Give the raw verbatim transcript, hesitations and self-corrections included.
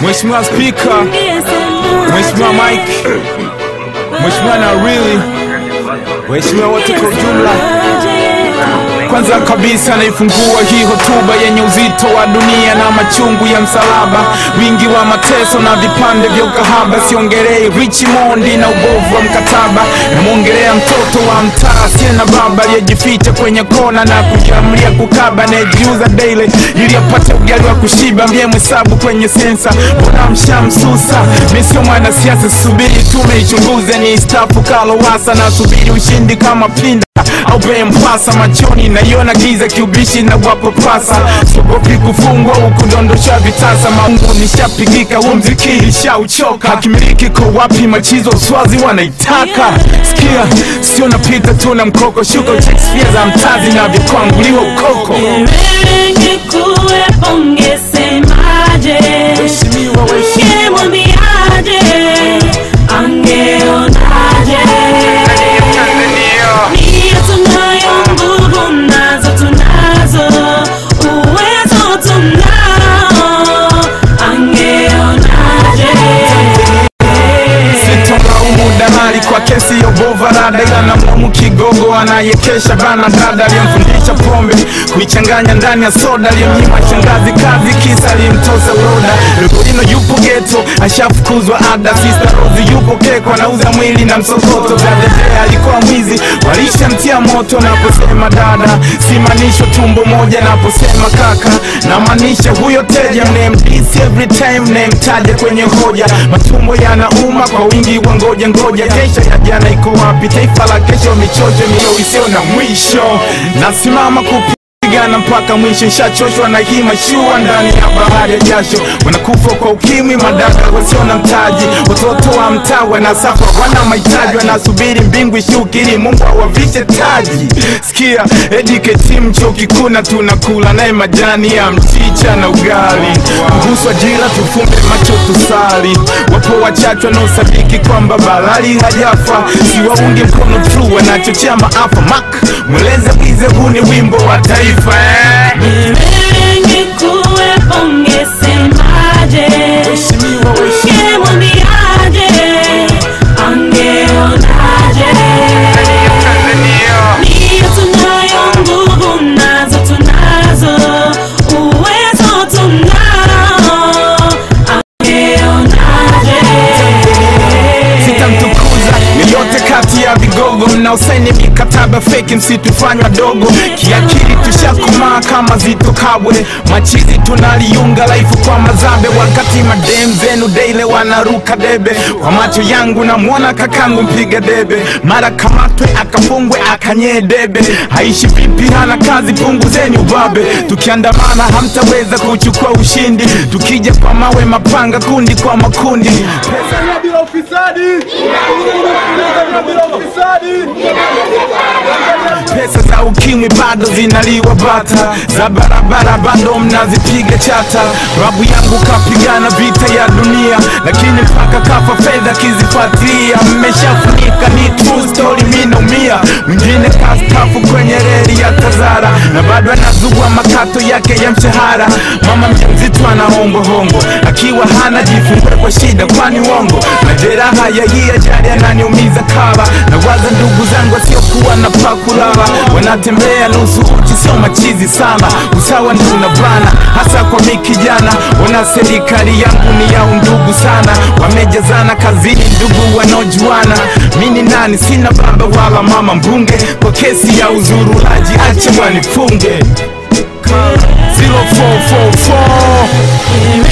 Mheshimiwa Speaker, Mheshimiwa Mike, Mheshimiwa na really, Mheshimiwa wote kwa ujumla. Kwanza kabisa naifungua hii hotuba yenye uzito wa dunia na machungu ya msalaba, wingi wa mateso na vipande vya ukahaba. Siongelei Richmond na ubovu wa mkataba, namuongelea mtoto wa mtaa asiye na baba, aliyejificha kwenye kona na kujiamlia kukaba, anayejiuza daily ili apate ugali wa kushiba. Mbie mhesabu kwenye sensa, mbona mshamsusa? Mimi sio mwanasiasa, subiri tumeichunguze. Ni stafu Kalowasa na subiri ushindi kama pinda au Mpasa. Machoni naiona giza kiubishi na wapo pasa, sogopi kufungwa huku ndondosha vitasa. Maungu nishapigika, huu mziki nishauchoka. Hakimiliki kwa wapi machizo swazi wanaitaka. Sikia, sio napita tu na mkoko, shuka Shakespeare za mtazi na vikwanguliwa ukoko. Wengi kuwepo ungesemaje? Weshimiwa, weshimiwa, ungemwambiaje? Angeonaje? Nia tunayo, nguvu nazo tunazo, uwezo tunao, angeonaje? Sitomlaumu dalali kwa kesi ya Bovarada, ila namlaumu kigogo anayekesha bana dada, aliyemfundisha pombe kuichanganya ndani ya soda, aliyemnyima shangazi kazi kisa alimtosa uroda. Lugolino yupo ghetto ashafukuzwa ada, Sister Rose yupo keko anauza mwili na msokoto. Dada alikuwa mwizi walishamtia moto. Naposema dada simaanisho tumbo moja, naposema kaka na maanisha huyo teja mnemdisi every time mnemtaja kwenye hoja. Matumbo yanauma kwa wingi wa ngoja ngoja, kesha ya jana iko wapi? Taifa la kesho michocho mio isio na mwisho. Nasimama kupi gana mpaka mwisho, shachoshwa na hii mashua ndani ya bahari ya jasho. Wanakufa kwa ukimwi, madaka wasio na mtaji, watoto wa mtaa wanasafa wana mahitaji, wanasubiri mbingu ishukiri Mungu awavishe taji. Sikia, educate mcho kikuna tunakula naye majani ya mchicha na ugali. Kuhusu ajira tufumbe macho tusali, wapo wachache wanaosadiki kwamba balali hajafa. Siwaunge mkono true, wanachochea maafa. Mak, mweleze wize huu ni wimbo wa taifa. Wengi kuwepo ungesemaje? Ungemwambiaje? Angeonaje? Nia tunayo, nguvu nazo tunazo, uwezo tunao, angeonaje? Sitamtukuza yote kati ya vigogo mnaosaini mikataba fake, msitufanywa dogo. Kiakili tushakomaa kama Zito Kabwe, machizi tunaliunga life kwa mazabe, wakati madem zenu daily wanaruka debe. Kwa macho yangu na muona kakangu mpiga debe, mara kamatwe akafungwe akanye debe. Haishi vipi hana kazi, punguzeni ubabe. Tukiandamana hamtaweza kuchukua ushindi, tukija kwa mawe mapanga kundi kwa makundi. Pesa bila ufisadi, pesa za ukimwi bado zinaliwa bata, za barabara bado mnazipiga chata. Babu yangu kapigana vita ya dunia, lakini mpaka kafa fedha kizifuatilia. Mmeshafunika, ni true story, mimi naumia. Mwingine kastafu kwenye reli ya Tazara, na bado anazugua makato yake ya mshahara. Mama mjamzito anaomba hongo, akiwa hana jifungue kwa shida kwani uongo. Majeraha ya hii ajali yananiumiza kaba, na waza ndugu zangu wasiokuwa na pakulala, wanatembea nusu uchi, sio machizi sana. Usawa ndio unabana, hasa kwa mikijana. Wana serikali yangu ni ya undugu sana, wamejazana kazini ndugu wanaojuana. Mimi nani? Sina baba wala mama mbunge, kwa kesi ya uzurulaji acha wanifunge. zero four four four